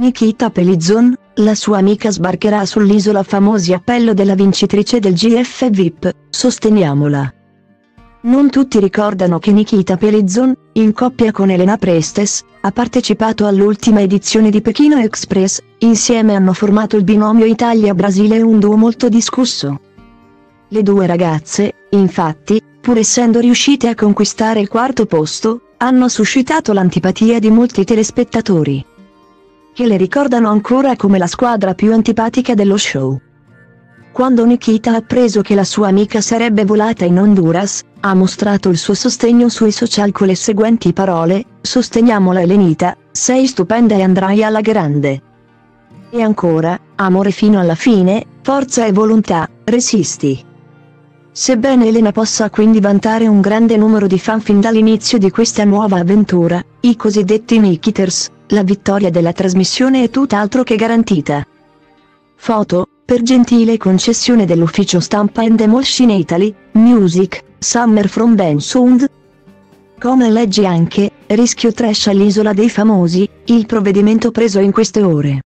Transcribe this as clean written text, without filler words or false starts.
Nikita Pelizon, la sua amica sbarcherà sull'isola famosi appello della vincitrice del GF VIP, sosteniamola. Non tutti ricordano che Nikita Pelizon, in coppia con Elena Prestes, ha partecipato all'ultima edizione di Pechino Express, insieme hanno formato il binomio Italia-Brasile, un duo molto discusso. Le due ragazze, infatti, pur essendo riuscite a conquistare il quarto posto, hanno suscitato l'antipatia di molti telespettatori, che le ricordano ancora come la squadra più antipatica dello show. Quando Nikita ha appreso che la sua amica sarebbe volata in Honduras, ha mostrato il suo sostegno sui social con le seguenti parole: "Sosteniamola Elenita, sei stupenda e andrai alla grande". E ancora: "Amore fino alla fine, forza e volontà, resisti". Sebbene Elena possa quindi vantare un grande numero di fan fin dall'inizio di questa nuova avventura, i cosiddetti Nikiters, la vittoria della trasmissione è tutt'altro che garantita. Foto, per gentile concessione dell'ufficio stampa and Emulsion Italy, Music, Summer from Bensound. Come leggi anche, rischio trash all'Isola dei Famosi, il provvedimento preso in queste ore.